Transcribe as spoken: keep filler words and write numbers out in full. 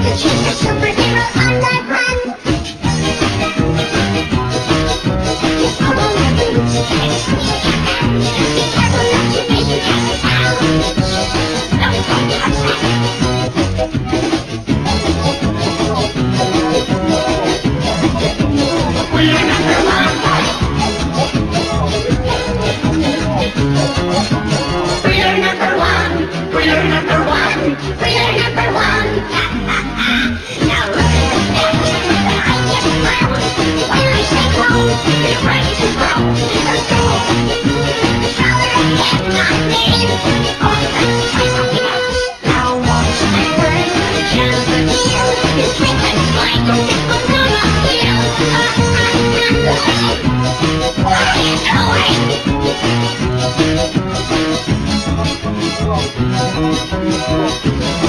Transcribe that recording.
She's a superhero on the run. You pull on your boots and sneak around. Be careful not to miss your town. Don't go touch that. We're number one. We're number one. We're number one. We're number one. Now look at the steps. The eye gets brown. When I say go, you're ready to grow. Let's go. Color again, not me. Oh, let's try something else. Now watch my words. Here's the deal. You think I'm flying, but this one's not a deal. What are you doing?